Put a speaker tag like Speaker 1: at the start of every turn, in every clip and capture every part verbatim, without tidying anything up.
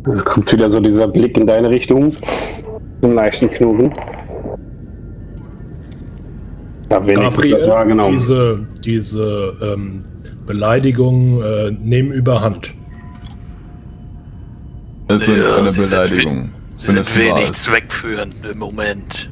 Speaker 1: Da kommt wieder so dieser Blick in deine Richtung. Zum leichten Knurren. Da wenigstens das wahrgenommen.
Speaker 2: Diese, diese ähm, Beleidigungen äh, nehmen überhand.
Speaker 3: Das sind
Speaker 4: ja,
Speaker 3: keine
Speaker 4: sie
Speaker 3: Beleidigungen.
Speaker 4: Sind, sind wenig zweckführend im Moment.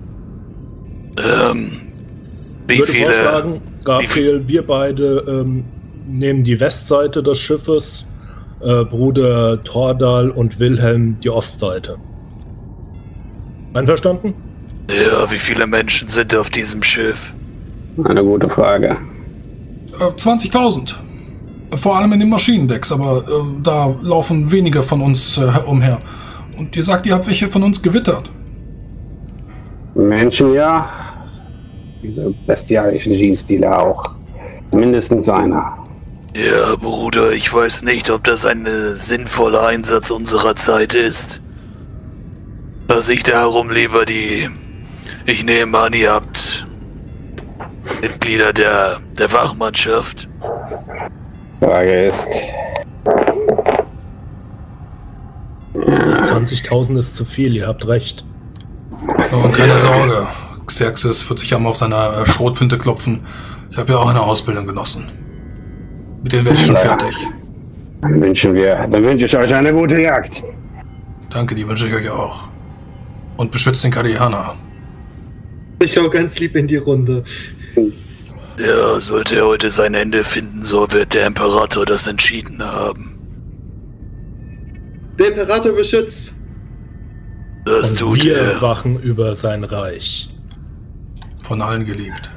Speaker 4: Ähm, wie
Speaker 2: ich würde
Speaker 4: viele...
Speaker 2: vorschlagen, Gabriel, wir beide ähm, nehmen die Westseite des Schiffes, äh, Bruder Thordal und Wilhelm die Ostseite. Einverstanden?
Speaker 4: Ja, wie viele Menschen sind auf diesem Schiff?
Speaker 1: Eine gute Frage.
Speaker 5: Äh, zwanzigtausend. Vor allem in den Maschinendecks, aber äh, da laufen wenige von uns äh, umher. Und ihr sagt, ihr habt welche von uns gewittert.
Speaker 1: Menschen, ja. Diese bestialischen Jeans-Dealer auch. Mindestens einer.
Speaker 4: Ja, Bruder, ich weiß nicht, ob das ein äh, sinnvoller Einsatz unserer Zeit ist. Dass ich darum lieber die... Ich nehme an, ihr habt Mitglieder der, der Wachmannschaft.
Speaker 1: Frage ist...
Speaker 2: zwanzigtausend ist zu viel, ihr habt recht.
Speaker 5: Oh, keine Sorge. Xerxes wird sich einmal auf seiner Schrotflinte klopfen. Ich habe ja auch eine Ausbildung genossen. Mit denen werde ich schon
Speaker 1: ja.
Speaker 5: fertig.
Speaker 1: Dann wünschen wir, dann wünsche ich euch eine gute Jagd.
Speaker 5: Danke, die wünsche ich euch auch. Und beschützt den Kadianer.
Speaker 6: Ich schau ganz lieb in die Runde.
Speaker 4: Ja, sollte er heute sein Ende finden, so wird der Imperator das entschieden haben.
Speaker 6: Der Imperator beschützt.
Speaker 4: Das
Speaker 2: Und
Speaker 4: tut
Speaker 2: wir
Speaker 4: er.
Speaker 2: wachen über sein Reich.
Speaker 5: Von allen geliebt.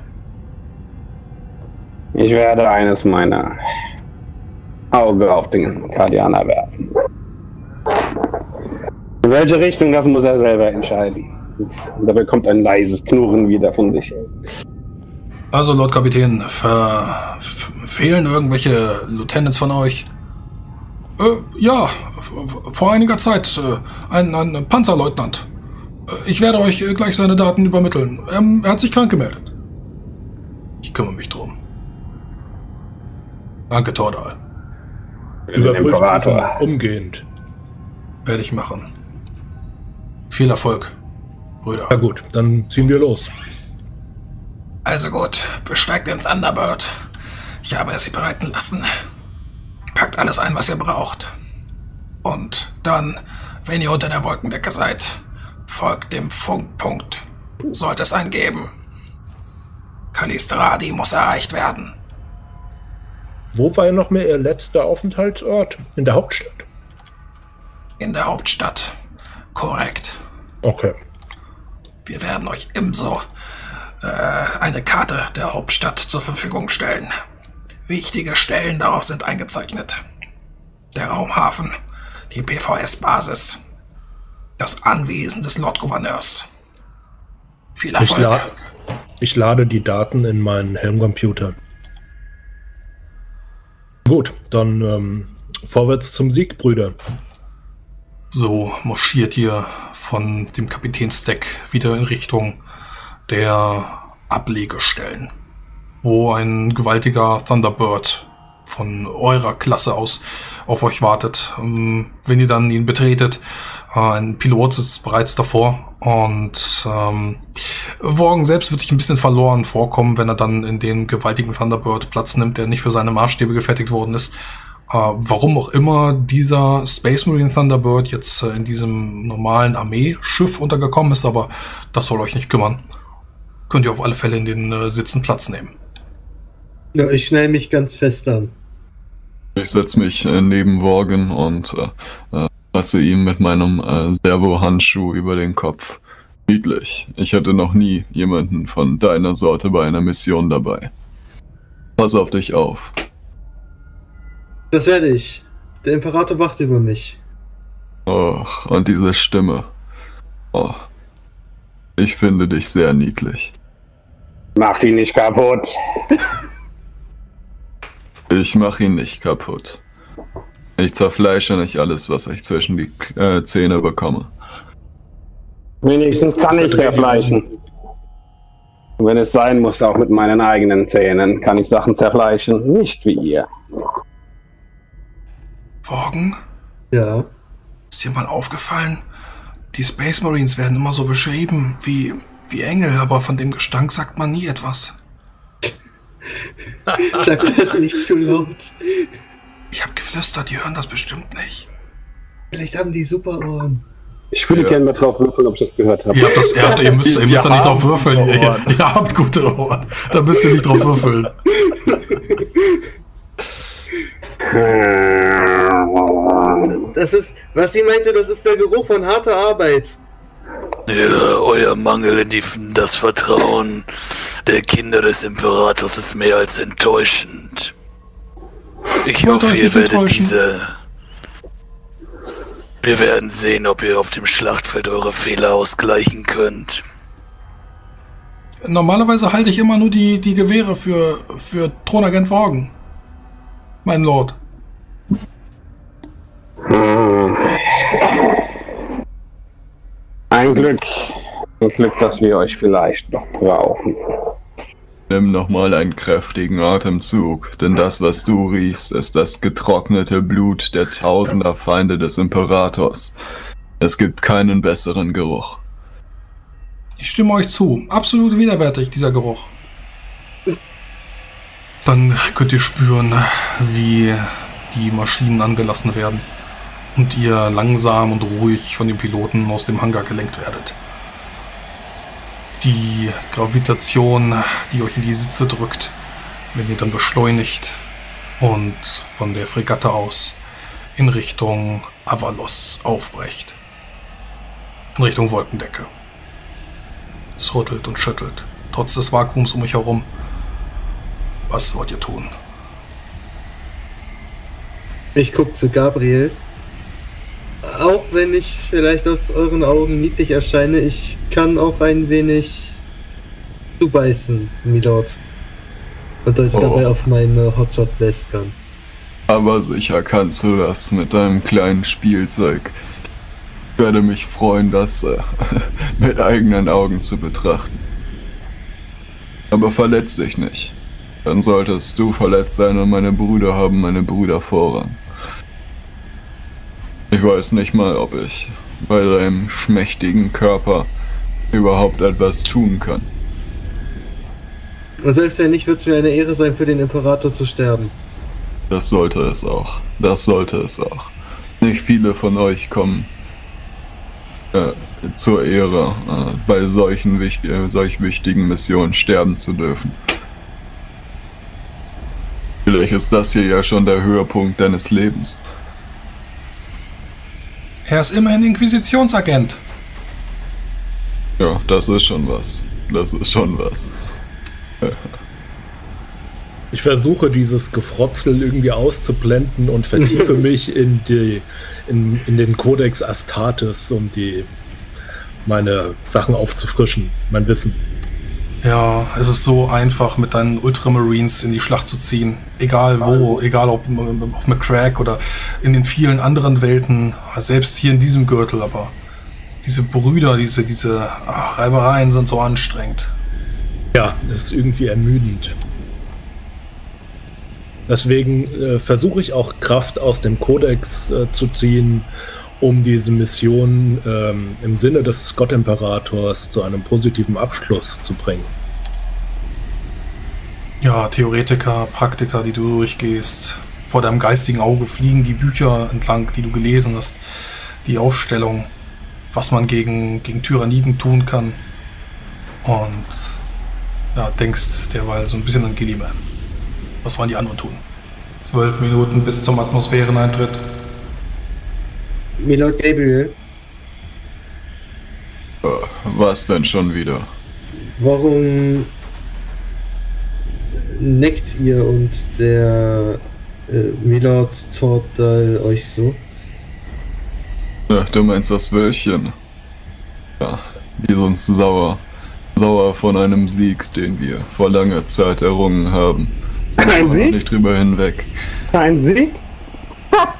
Speaker 1: Ich werde eines meiner Auge auf den Kardianer werfen. In welche Richtung, das muss er selber entscheiden. Und da bekommt ein leises Knurren wieder von sich.
Speaker 5: Also, Lord Kapitän, ver fehlen irgendwelche Lieutenants von euch? Äh, ja, vor einiger Zeit. Äh, ein, ein Panzerleutnant. Äh, ich werde euch äh, gleich seine Daten übermitteln. Ähm, er hat sich krank gemeldet. Ich kümmere mich drum. Danke, Thordal.
Speaker 2: Überprüfen umgehend.
Speaker 5: Werde ich machen. Viel Erfolg, Brüder.
Speaker 2: Na gut, dann ziehen wir los.
Speaker 5: Also gut, besteigt den Thunderbird. Ich habe es sie bereiten lassen. Packt alles ein, was ihr braucht. Und dann, wenn ihr unter der Wolkendecke seid, folgt dem Funkpunkt. Sollte es einen geben. Kalistradi muss erreicht werden.
Speaker 2: Wo war noch mehr Ihr letzter Aufenthaltsort? In der Hauptstadt?
Speaker 5: In der Hauptstadt. Korrekt.
Speaker 2: Okay.
Speaker 5: Wir werden euch ebenso äh, eine Karte der Hauptstadt zur Verfügung stellen. Wichtige Stellen darauf sind eingezeichnet. Der Raumhafen, die P V S-Basis, das Anwesen des Lord-Gouverneurs. Viel Erfolg.
Speaker 2: Ich, la ich lade die Daten in meinen Helmcomputer. Gut, dann ähm, vorwärts zum Sieg, Brüder.
Speaker 5: So marschiert ihr von dem Kapitänsdeck wieder in Richtung der Ablegestellen, wo ein gewaltiger Thunderbird von eurer Klasse aus auf euch wartet. Wenn ihr dann ihn betretet, ein Pilot sitzt bereits davor und ähm, Worgen selbst wird sich ein bisschen verloren vorkommen, wenn er dann in den gewaltigen Thunderbird Platz nimmt, der nicht für seine Maßstäbe gefertigt worden ist. Äh, warum auch immer dieser Space Marine Thunderbird jetzt äh, in diesem normalen Armeeschiff untergekommen ist, aber das soll euch nicht kümmern. Könnt ihr auf alle Fälle in den äh, Sitzen Platz nehmen.
Speaker 6: Ja, ich schnell mich ganz fest an.
Speaker 3: Ich setze mich äh, neben Worgen und äh, fasse ihm mit meinem äh, Servo-Handschuh über den Kopf. Niedlich. Ich hatte noch nie jemanden von deiner Sorte bei einer Mission dabei. Pass auf dich auf.
Speaker 6: Das werde ich. Der Imperator wacht über mich.
Speaker 3: Oh, und diese Stimme. Oh. Ich finde dich sehr niedlich.
Speaker 1: Mach ihn nicht kaputt.
Speaker 3: Ich mach ihn nicht kaputt. Ich zerfleische nicht alles, was ich zwischen die äh, Zähne bekomme.
Speaker 1: Wenigstens kann ich zerfleischen. Wenn es sein muss, auch mit meinen eigenen Zähnen, kann ich Sachen zerfleischen. Nicht wie ihr.
Speaker 5: Worgen?
Speaker 6: Ja.
Speaker 5: Ist dir mal aufgefallen? Die Space Marines werden immer so beschrieben wie, wie Engel, aber von dem Gestank sagt man nie etwas.
Speaker 6: Sag das nicht zu laut.
Speaker 5: Ich hab geflüstert, die hören das bestimmt nicht.
Speaker 6: Vielleicht haben die super Ohren.
Speaker 1: Ich würde
Speaker 3: Ja.
Speaker 1: gerne mal drauf würfeln, ob ich das gehört habe.
Speaker 5: Ihr, habt das, ihr, habt, ihr müsst, ihr müsst da nicht drauf würfeln. Ihr, ihr, ihr habt gute Ohren. Da müsst ihr nicht drauf würfeln.
Speaker 6: Das ist, was sie meinte, das ist der Geruch von harter Arbeit.
Speaker 4: Ja, euer Mangel in die, das Vertrauen der Kinder des Imperators ist mehr als enttäuschend. Ich
Speaker 5: Wollt
Speaker 4: hoffe,
Speaker 5: euch
Speaker 4: ihr
Speaker 5: nicht
Speaker 4: werdet
Speaker 5: enttäuschen.
Speaker 4: diese... Wir werden sehen, ob ihr auf dem Schlachtfeld eure Fehler ausgleichen könnt.
Speaker 5: Normalerweise halte ich immer nur die, die Gewehre für, für Thronagent Worgen. Mein Lord.
Speaker 1: Hm. Ein Glück. Ein Glück, dass wir euch vielleicht noch brauchen.
Speaker 3: Nimm nochmal einen kräftigen Atemzug, denn das, was du riechst, ist das getrocknete Blut der tausender Feinde des Imperators. Es gibt keinen besseren Geruch.
Speaker 5: Ich stimme euch zu. Absolut widerwärtig, dieser Geruch. Dann könnt ihr spüren, wie die Maschinen angelassen werden und ihr langsam und ruhig von den Piloten aus dem Hangar gelenkt werdet. Die Gravitation, die euch in die Sitze drückt, wenn ihr dann beschleunigt und von der Fregatte aus in Richtung Avalos aufbrecht. In Richtung Wolkendecke. Es rüttelt und schüttelt, trotz des Vakuums um euch herum. Was wollt ihr tun?
Speaker 6: Ich guck zu Gabriel. Auch wenn ich vielleicht aus euren Augen niedlich erscheine, ich kann auch ein wenig zubeißen, Milord. Und euch
Speaker 3: Oh.
Speaker 6: dabei auf meine Hotshot läskern.
Speaker 3: Aber sicher kannst du das mit deinem kleinen Spielzeug. Ich werde mich freuen, das äh, mit eigenen Augen zu betrachten. Aber verletz dich nicht. Dann solltest du verletzt sein und meine Brüder haben meine Brüder Vorrang. Ich weiß nicht mal, ob ich bei deinem schmächtigen Körper überhaupt etwas tun kann.
Speaker 6: Und selbst wenn nicht, wird es mir eine Ehre sein, für den Imperator zu sterben.
Speaker 3: Das sollte es auch. Das sollte es auch. Nicht viele von euch kommen äh, zur Ehre, äh, bei solchen wichtig, äh, solch wichtigen Missionen sterben zu dürfen. Vielleicht ist das hier ja schon der Höhepunkt deines Lebens.
Speaker 5: Er ist immerhin Inquisitionsagent.
Speaker 3: Ja, das ist schon was. Das ist schon was.
Speaker 2: Ich versuche dieses Gefrotzel irgendwie auszublenden und vertiefe mich in, die, in, in den Codex Astartes, um die, meine Sachen aufzufrischen, mein Wissen.
Speaker 5: Ja, es ist so einfach, mit deinen Ultramarines in die Schlacht zu ziehen. Egal wo, egal ob auf McCrack oder in den vielen anderen Welten, selbst hier in diesem Gürtel, aber diese Brüder, diese, diese ach, Reibereien sind so anstrengend.
Speaker 2: Ja, es ist irgendwie ermüdend. Deswegen äh, versuche ich auch Kraft aus dem Kodex äh, zu ziehen, um diese Mission ähm, im Sinne des Gottimperators zu einem positiven Abschluss zu bringen.
Speaker 5: Ja, Theoretiker, Praktiker, die du durchgehst. Vor deinem geistigen Auge fliegen die Bücher entlang, die du gelesen hast. Die Aufstellung, was man gegen, gegen Tyranniden tun kann. Und ja, denkst derweil so ein bisschen an Gilliman. Was wollen die anderen tun? Zwölf Minuten bis zum Atmosphäreneintritt.
Speaker 6: Milord Gabriel,
Speaker 3: Äh, was denn schon wieder?
Speaker 6: warum neckt ihr und der äh, Milord Tordal euch so?
Speaker 3: Ach, du meinst das Wölkchen? Ja, die sind sauer. Sauer von einem Sieg, den wir vor langer Zeit errungen haben. Sind
Speaker 1: Ein
Speaker 3: aber noch
Speaker 1: Sieg?
Speaker 3: nicht drüber hinweg.
Speaker 1: Kein Sieg? Ha!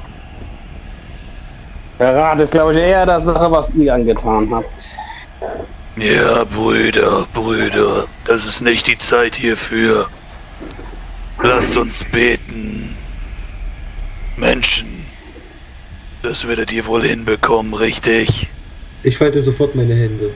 Speaker 1: Verrat ist, glaube ich, eher das Sache, was ihr angetan habt.
Speaker 4: Ja, Brüder, Brüder, das ist nicht die Zeit hierfür. Lasst uns beten. Menschen, Das werdet ihr wohl hinbekommen, richtig?
Speaker 6: Ich falte sofort meine Hände.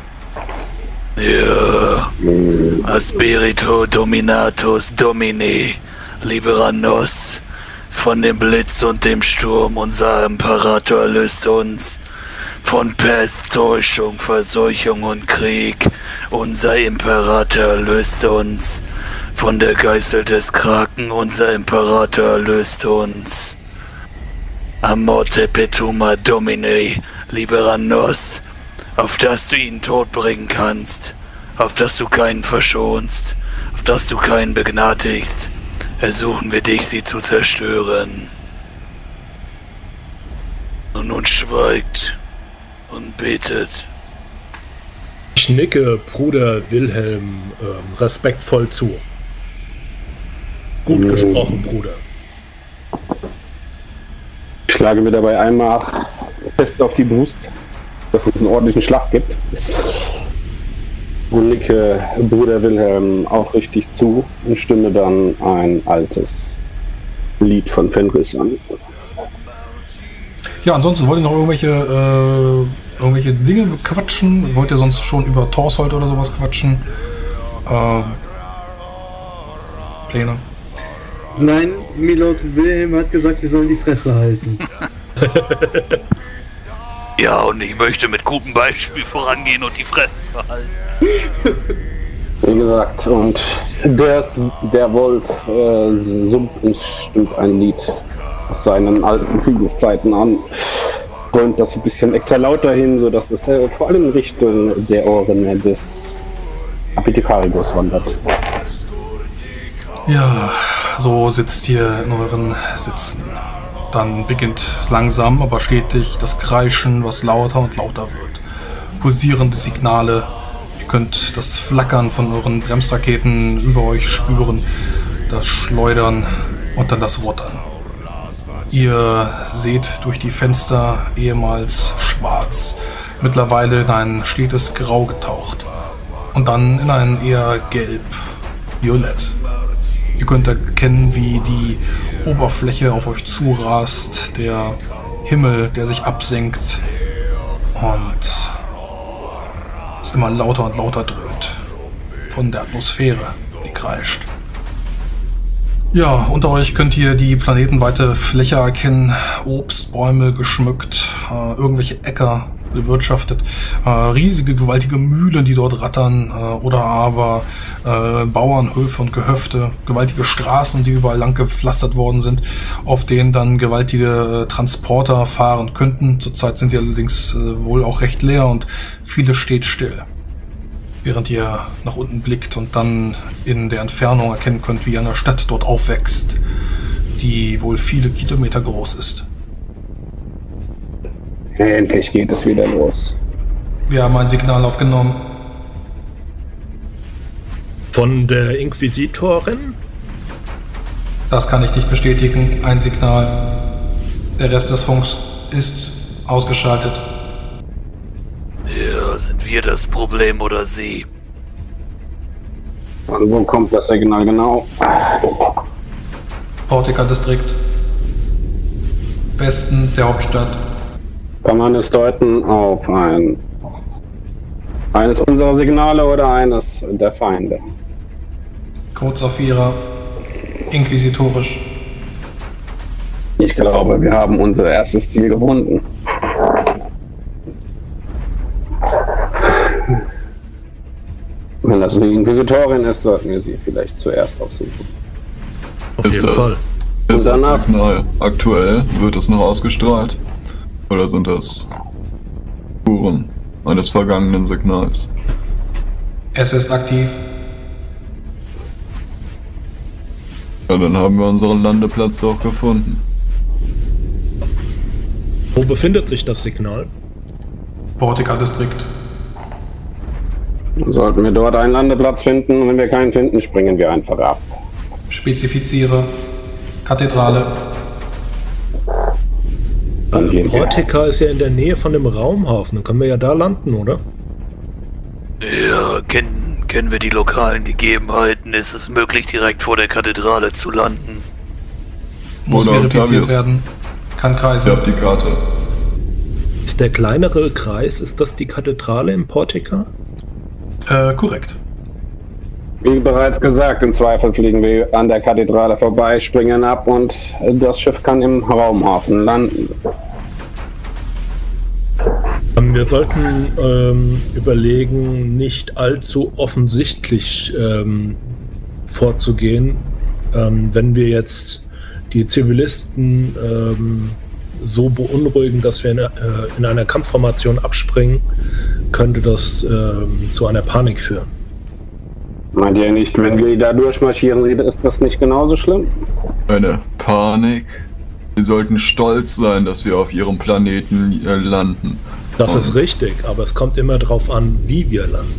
Speaker 4: Ja. Aspirito Dominatus Domini, Libera nos. Von dem Blitz und dem Sturm, unser Imperator erlöst uns. Von Pest, Täuschung, Verseuchung und Krieg, unser Imperator erlöst uns. Von der Geißel des Kraken, unser Imperator erlöst uns. Amorte Petuma Domini, Libera nos, auf dass du ihn totbringen kannst, auf dass du keinen verschonst, auf dass du keinen begnadigst, ersuchen wir dich, sie zu zerstören. Und nun schweigt und betet.
Speaker 2: Ich nicke Bruder Wilhelm ähm, respektvoll zu. Gut gesprochen, Bruder.
Speaker 1: Ich schlage mir dabei einmal fest auf die Brust, dass es einen ordentlichen Schlag gibt. Und nicke Bruder Wilhelm auch richtig zu und stimme dann ein altes Lied von Fenris an.
Speaker 5: Ja, ansonsten wollt ihr noch irgendwelche, äh, irgendwelche Dinge quatschen? Wollt ihr sonst schon über Torsold oder sowas quatschen? Äh, Pläne?
Speaker 6: Nein, Milord Wilhelm hat gesagt, wir sollen die Fresse halten.
Speaker 4: Ja, und ich möchte mit gutem Beispiel vorangehen und die Fresse halten.
Speaker 1: Wie gesagt, und der, der Wolf äh, summt und stimmt ein Lied aus seinen alten Kriegeszeiten an. Räumt das ein bisschen extra lauter hin, sodass es äh, vor allem in Richtung der Ohren des Apothekarikos wandert.
Speaker 5: Ja, so sitzt ihr in euren Sitzen. Dann beginnt langsam, aber stetig das Kreischen, was lauter und lauter wird. Pulsierende Signale. Ihr könnt das Flackern von euren Bremsraketen über euch spüren, das Schleudern und dann das Rottern. Ihr seht durch die Fenster ehemals schwarz, mittlerweile in ein stetes Grau getaucht und dann in ein eher gelb, violett. Ihr könnt erkennen, wie die Oberfläche auf euch zurast, der Himmel, der sich absenkt und es immer lauter und lauter dröhnt von der Atmosphäre, die kreischt. Ja, unter euch könnt ihr die planetenweite Fläche erkennen, Obstbäume geschmückt, äh, irgendwelche Äcker bewirtschaftet, äh, riesige, gewaltige Mühlen, die dort rattern, äh, oder aber äh, Bauernhöfe und Gehöfte, gewaltige Straßen, die überall lang gepflastert worden sind, auf denen dann gewaltige äh, Transporter fahren könnten. Zurzeit sind die allerdings äh, wohl auch recht leer und vieles steht still. Während ihr nach unten blickt und dann in der Entfernung erkennen könnt, wie eine Stadt dort aufwächst, die wohl viele Kilometer groß ist.
Speaker 1: Endlich geht es wieder los.
Speaker 5: Wir haben ein Signal aufgenommen.
Speaker 2: Von der Inquisitorin?
Speaker 5: Das kann ich nicht bestätigen. Ein Signal. Der Rest des Funks ist ausgeschaltet.
Speaker 4: Ja, sind wir das Problem oder sie?
Speaker 1: Und wo kommt das Signal genau?
Speaker 5: Portica-Distrikt. Westen der Hauptstadt.
Speaker 1: Kann man es deuten auf ein eines unserer Signale oder eines der Feinde?
Speaker 5: Code Saphira. Inquisitorisch.
Speaker 1: Ich glaube, wir haben unser erstes Ziel gefunden. Wenn das die Inquisitorin ist, sollten wir sie vielleicht zuerst aufsuchen.
Speaker 2: Auf
Speaker 3: Ist
Speaker 2: jeden
Speaker 3: das-
Speaker 2: Fall.
Speaker 1: Und
Speaker 3: Ist
Speaker 1: danach-
Speaker 3: das Signal aktuell? Wird es noch ausgestrahlt? Oder sind das Spuren eines vergangenen Signals?
Speaker 5: Es ist aktiv.
Speaker 3: Ja, dann haben wir unseren Landeplatz auch gefunden.
Speaker 2: Wo befindet sich das Signal?
Speaker 5: Portica-Distrikt.
Speaker 1: Sollten wir dort einen Landeplatz finden, und wenn wir keinen finden, springen wir einfach ab.
Speaker 5: Spezifiziere. Kathedrale.
Speaker 1: Dann gehen wir.
Speaker 2: Portica ist ja in der Nähe von dem Raumhafen. Dann können wir ja da landen, oder?
Speaker 4: Ja, kennen, kennen wir die lokalen Gegebenheiten? Ist es möglich, direkt vor der Kathedrale zu landen?
Speaker 5: Muss
Speaker 3: Oder
Speaker 5: verifiziert
Speaker 3: Octavius.
Speaker 5: werden. Kann Kreise.
Speaker 3: Ich hab die Karte.
Speaker 2: Ist der kleinere Kreis, ist das die Kathedrale im Portika?
Speaker 5: Äh, korrekt.
Speaker 1: Wie bereits gesagt, im Zweifel fliegen wir an der Kathedrale vorbei, springen ab und das Schiff kann im Raumhafen landen.
Speaker 2: Wir sollten ähm, überlegen, nicht allzu offensichtlich ähm, vorzugehen. Ähm, wenn wir jetzt die Zivilisten ähm, so beunruhigen, dass wir in, äh, in einer Kampfformation abspringen, könnte das ähm, zu einer Panik führen.
Speaker 1: Meint ihr nicht, wenn wir da durchmarschieren, ist das nicht genauso schlimm?
Speaker 3: Eine Panik? Sie sollten stolz sein, dass wir auf ihrem Planeten äh, landen.
Speaker 2: Das
Speaker 3: Und
Speaker 2: ist richtig, aber es kommt immer darauf an, wie wir landen.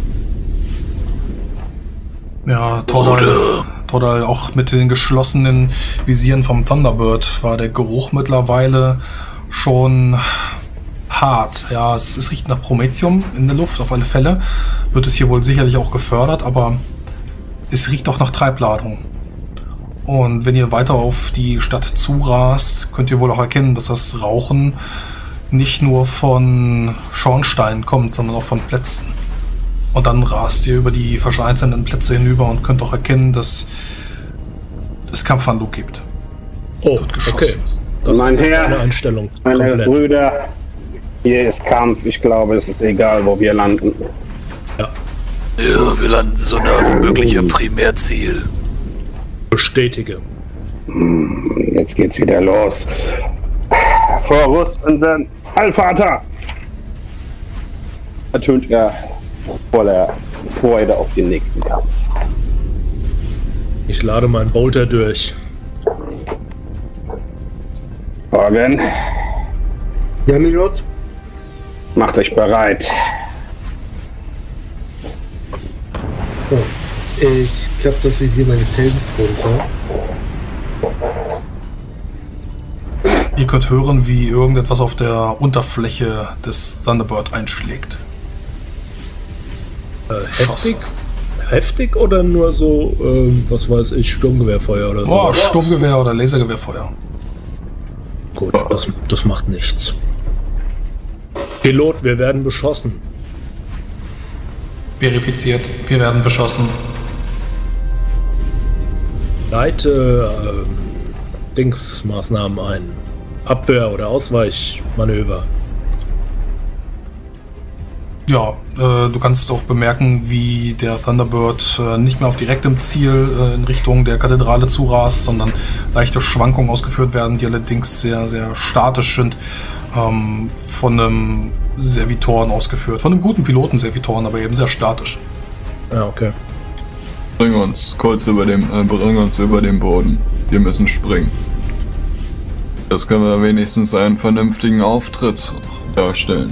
Speaker 5: Ja, Tordal, Tordal, auch mit den geschlossenen Visieren vom Thunderbird war der Geruch mittlerweile schon hart. Ja, es, es riecht nach Promethium in der Luft, auf alle Fälle. Wird es hier wohl sicherlich auch gefördert, aber es riecht auch nach Treibladung. Und wenn ihr weiter auf die Stadt zurast, könnt ihr wohl auch erkennen, dass das Rauchen nicht nur von Schornsteinen kommt, sondern auch von Plätzen. Und dann rast ihr über die vereinzelten Plätze hinüber und könnt auch erkennen, dass es Kampfhandlung gibt.
Speaker 2: Oh,
Speaker 5: Wird geschossen.
Speaker 2: okay. Das
Speaker 1: Mein
Speaker 2: ist
Speaker 1: Herr,
Speaker 2: eine Einstellung.
Speaker 1: meine
Speaker 2: Komplett.
Speaker 1: Brüder, hier ist Kampf. Ich glaube, es ist egal, wo wir landen.
Speaker 2: Ja,
Speaker 4: Ja, wir landen so nah wie möglich am Primärziel.
Speaker 2: bestätige.
Speaker 1: Jetzt geht's wieder los. Vorrüstenden Allvater! Ertönt er voller Freude auf den nächsten Kampf.
Speaker 2: Ich lade meinen Bolter durch.
Speaker 1: Morgen,
Speaker 6: Ja, Milord?
Speaker 1: macht euch bereit.
Speaker 6: Oh, ich klappe das Visier meines Helms runter.
Speaker 5: Ihr könnt hören, wie irgendetwas auf der Unterfläche des Thunderbird einschlägt.
Speaker 2: Äh, heftig? Heftig oder nur so, ähm, was weiß ich, Sturmgewehrfeuer oder so?
Speaker 5: Oh, Sturmgewehr oder Lasergewehrfeuer.
Speaker 2: Gut, das, das macht nichts. Pilot, wir werden beschossen.
Speaker 5: Verifiziert, wir werden beschossen.
Speaker 2: Leite ähm, Dingsmaßnahmen ein. Abwehr- oder Ausweichmanöver.
Speaker 5: Ja, äh, du kannst auch bemerken, wie der Thunderbird äh, nicht mehr auf direktem Ziel äh, in Richtung der Kathedrale zurast, sondern leichte Schwankungen ausgeführt werden, die allerdings sehr, sehr statisch sind, ähm, von einem Servitoren ausgeführt. Von einem guten Piloten Servitoren, aber eben sehr statisch.
Speaker 2: Ja, okay.
Speaker 3: Bring uns kurz über dem, äh, bring uns über den Boden. Wir müssen springen. Das können wir wenigstens einen vernünftigen Auftritt darstellen.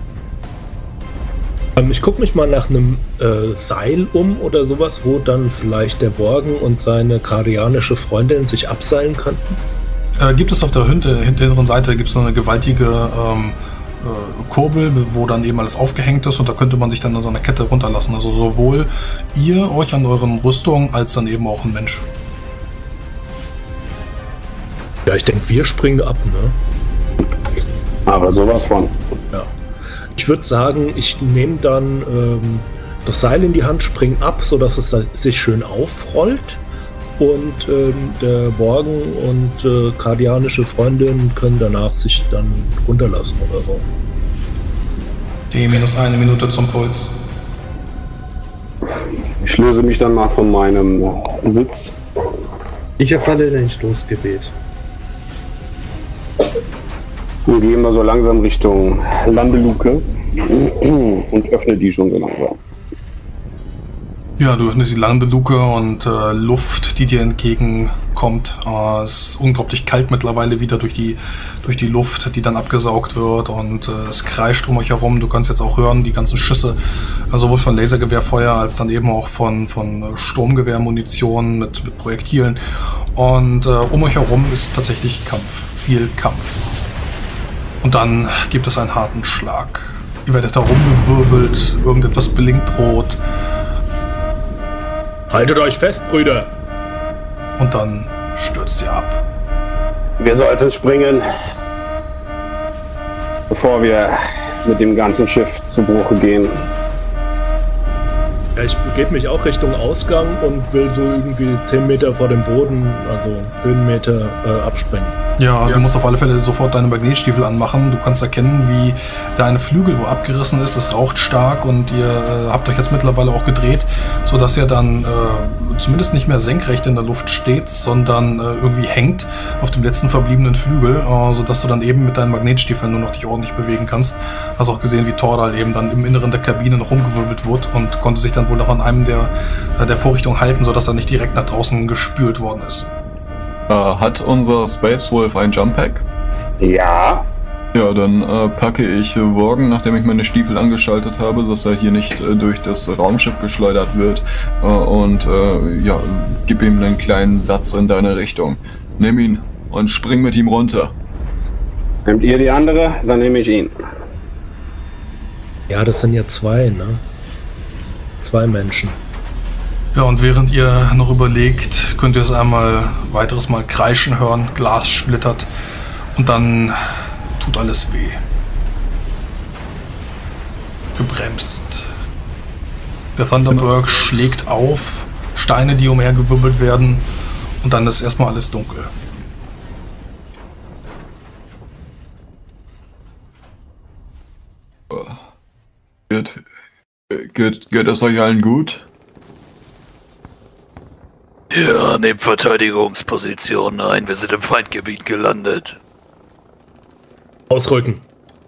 Speaker 2: Ähm, ich gucke mich mal nach einem äh, Seil um oder sowas, wo dann vielleicht der Borgen und seine karianische Freundin sich abseilen könnten.
Speaker 5: Äh, gibt es auf der hinter, hinteren Seite gibt es so eine gewaltige ähm, äh, Kurbel, wo dann eben alles aufgehängt ist und da könnte man sich dann an so einer Kette runterlassen. Also sowohl ihr euch an euren Rüstungen als dann eben auch ein Mensch.
Speaker 2: Ja, ich denke, wir springen ab, ne?
Speaker 1: Aber sowas von.
Speaker 2: Ja. Ich würde sagen, ich nehme dann ähm, das Seil in die Hand, spring ab, sodass es sich schön aufrollt. Und ähm, der Borgen und äh, kardianische Freundin können danach sich dann runterlassen oder so.
Speaker 5: Die minus eine Minute zum Puls.
Speaker 1: Ich löse mich dann mal von meinem Sitz.
Speaker 6: Ich erfalle in ein Stoßgebet.
Speaker 1: Und gehe mal so langsam Richtung Landeluke und öffne die schon so langsam.
Speaker 5: Ja, du öffnest die Landeluke und äh, Luft, die dir entgegenkommt. Äh, es ist unglaublich kalt mittlerweile wieder durch die, durch die Luft, die dann abgesaugt wird und äh, es kreischt um euch herum. Du kannst jetzt auch hören, die ganzen Schüsse, also sowohl von Lasergewehrfeuer als dann eben auch von, von Sturmgewehrmunition mit, mit Projektilen. Und äh, um euch herum ist tatsächlich Kampf, viel Kampf. Und dann gibt es einen harten Schlag. Ihr werdet herumgewirbelt, irgendetwas blinkt rot.
Speaker 2: Haltet euch fest, Brüder!
Speaker 5: Und dann stürzt ihr ab.
Speaker 1: Wir sollten springen. bevor wir mit dem ganzen Schiff zu Bruche gehen.
Speaker 2: Ja, ich begebe mich auch Richtung Ausgang und will so irgendwie zehn Meter vor dem Boden, also Höhenmeter, äh, abspringen.
Speaker 5: Ja, du musst auf alle Fälle sofort deine Magnetstiefel anmachen. Du kannst erkennen, wie deine Flügel wo abgerissen ist. Es raucht stark und ihr äh, habt euch jetzt mittlerweile auch gedreht, sodass ihr dann äh, zumindest nicht mehr senkrecht in der Luft steht, sondern äh, irgendwie hängt auf dem letzten verbliebenen Flügel, äh, sodass du dann eben mit deinen Magnetstiefeln nur noch dich ordentlich bewegen kannst. Hast auch gesehen, wie Tordal eben dann im Inneren der Kabine noch rumgewirbelt wurde und konnte sich dann wohl noch an einem der, äh, der Vorrichtungen halten, sodass er nicht direkt nach draußen gespült worden ist.
Speaker 3: Äh, hat unser Space Wolf ein Jump Pack?
Speaker 1: Ja.
Speaker 3: Ja, dann äh, packe ich äh, Worgen, nachdem ich meine Stiefel angeschaltet habe, dass er hier nicht äh, durch das Raumschiff geschleudert wird äh, und äh, ja, gib ihm einen kleinen Satz in deine Richtung. Nimm ihn und spring mit ihm runter.
Speaker 1: Nehmt ihr die andere, dann nehme ich ihn.
Speaker 2: Ja, das sind ja zwei, ne? Zwei Menschen.
Speaker 5: Ja, und während ihr noch überlegt, könnt ihr es einmal weiteres Mal kreischen hören, Glas splittert und dann tut alles weh. Gebremst. Der Thunderbird schlägt auf, Steine, die umhergewirbelt werden und dann ist erstmal alles dunkel.
Speaker 3: Geht, geht, geht es euch allen gut?
Speaker 4: Ja, nehmt Verteidigungspositionen ein. Wir sind im Feindgebiet gelandet.
Speaker 2: Ausrücken.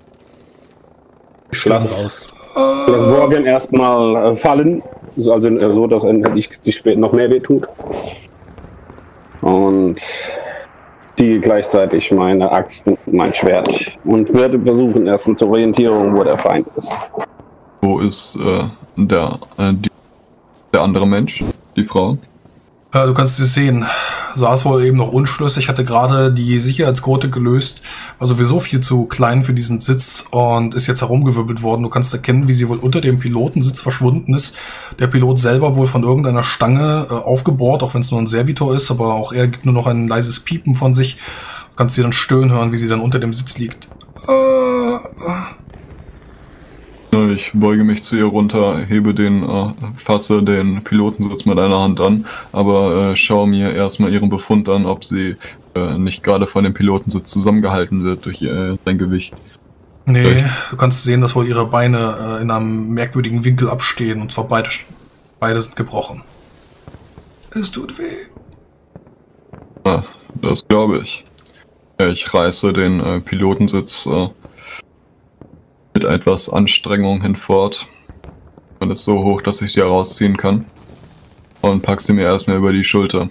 Speaker 1: Lass,
Speaker 2: raus.
Speaker 1: lass Worgen erstmal äh, fallen, also äh, so, dass er nicht, sich später noch mehr wehtut. Und ziehe gleichzeitig meine Axt und mein Schwert und werde versuchen, erstmal zur Orientierung, wo der Feind ist.
Speaker 3: Wo ist äh, der, äh, die, der andere Mensch, die Frau?
Speaker 5: Ja, du kannst es sehen. Saß wohl eben noch unschlüssig, hatte gerade die Sicherheitsgurte gelöst, war sowieso viel zu klein für diesen Sitz und ist jetzt herumgewirbelt worden. Du kannst erkennen, wie sie wohl unter dem Pilotensitz verschwunden ist. Der Pilot selber wohl von irgendeiner Stange äh, aufgebohrt, auch wenn es nur ein Servitor ist, aber auch er gibt nur noch ein leises Piepen von sich. Du kannst sie dann stöhnen hören, wie sie dann unter dem Sitz liegt. Äh,
Speaker 3: Ich beuge mich zu ihr runter, hebe den, äh, fasse den Pilotensitz mit einer Hand an, aber äh, schaue mir erstmal ihren Befund an, ob sie äh, nicht gerade von dem Pilotensitz zusammengehalten wird durch äh, sein Gewicht.
Speaker 5: nee,
Speaker 3: Vielleicht.
Speaker 5: du kannst sehen, dass wohl ihre Beine äh, in einem merkwürdigen Winkel abstehen und zwar beide, beide sind gebrochen. Es tut weh.
Speaker 3: Ah, das glaube ich. Ich reiße den äh, Pilotensitz äh, mit etwas Anstrengung hinfort und ist so hoch, dass ich die herausziehen kann und pack sie mir erstmal über die Schulter.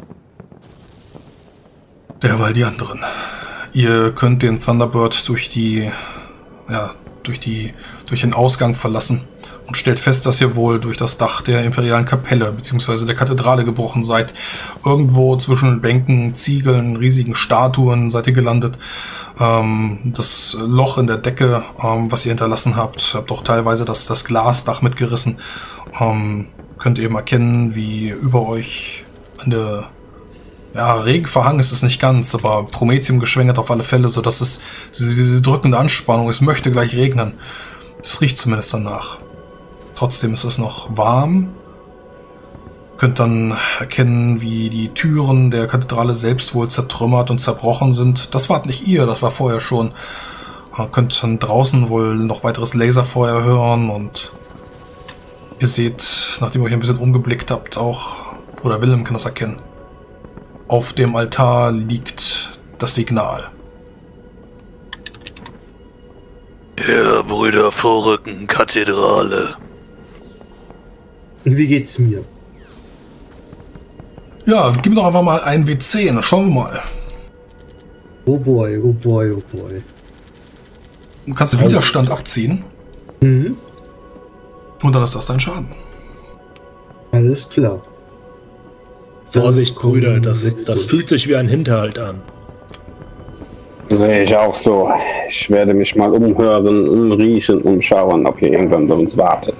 Speaker 5: Derweil die anderen. Ihr könnt den Thunderbird durch die, ja, durch die, durch den Ausgang verlassen und stellt fest, dass ihr wohl durch das Dach der imperialen Kapelle bzw. der Kathedrale gebrochen seid. Irgendwo zwischen Bänken, Ziegeln, riesigen Statuen seid ihr gelandet. Ähm, das Loch in der Decke, ähm, was ihr hinterlassen habt, habt auch teilweise das, das Glasdach mitgerissen. Ähm, könnt eben erkennen, wie über euch eine, ja, Regen verhangen ist es nicht ganz, aber Prometheum geschwängert auf alle Fälle, so dass es diese, diese drückende Anspannung, es möchte gleich regnen. Es riecht zumindest danach. Trotzdem ist es noch warm. Könnt dann erkennen, wie die Türen der Kathedrale selbst wohl zertrümmert und zerbrochen sind. Das wart nicht ihr, das war vorher schon. Ihr könnt dann draußen wohl noch weiteres Laserfeuer hören und ihr seht, nachdem ihr euch ein bisschen umgeblickt habt, auch Bruder Willem kann das erkennen. Auf dem Altar liegt das Signal.
Speaker 4: Ja, Brüder, vorrücken, Kathedrale.
Speaker 6: Und wie geht's mir?
Speaker 5: Ja, gib mir doch einfach mal ein W zehn, schauen wir mal.
Speaker 6: Oh boy, oh boy, oh boy.
Speaker 5: Du kannst den Widerstand abziehen
Speaker 6: Mhm.
Speaker 5: und dann ist das dein Schaden.
Speaker 6: Alles klar.
Speaker 2: Vorsicht,
Speaker 6: Dann kommen
Speaker 2: Brüder, das,
Speaker 6: sechs
Speaker 2: das
Speaker 6: durch.
Speaker 2: fühlt sich wie ein Hinterhalt an.
Speaker 1: Sehe ich auch so. Ich werde mich mal umhören, umriechen, umschauen, ob hier irgendwann bei uns wartet.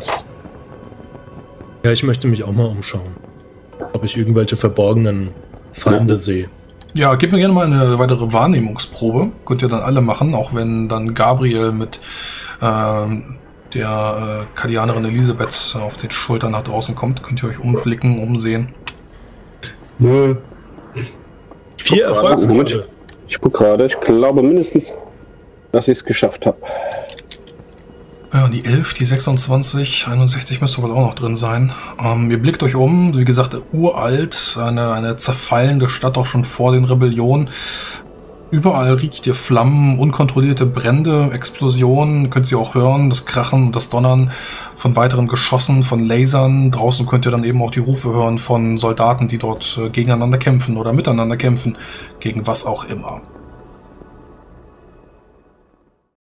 Speaker 2: Ja, ich möchte mich auch mal umschauen. Ob ich irgendwelche verborgenen Feinde
Speaker 1: Ja.
Speaker 2: sehe.
Speaker 5: Ja, gib mir gerne mal eine weitere Wahrnehmungsprobe. Könnt ihr dann alle machen, auch wenn dann Gabriel mit ähm, der äh, Kardianerin Elisabeth auf den Schultern nach draußen kommt. Könnt ihr euch umblicken, umsehen.
Speaker 6: Nö.
Speaker 2: Vier
Speaker 1: Guck gerade,
Speaker 2: Erfolgsgründe.
Speaker 1: Ich guck gerade, ich glaube mindestens, dass ich es geschafft habe.
Speaker 5: Ja, die elf, die sechsundzwanzig, einundsechzig müsste wohl auch noch drin sein. Ähm, ihr blickt euch um, wie gesagt, uralt, eine, eine zerfallende Stadt auch schon vor den Rebellionen. Überall riecht ihr Flammen, unkontrollierte Brände, Explosionen, könnt ihr auch hören, das Krachen und das Donnern von weiteren Geschossen, von Lasern. Draußen könnt ihr dann eben auch die Rufe hören von Soldaten, die dort äh, gegeneinander kämpfen oder miteinander kämpfen, gegen was auch immer.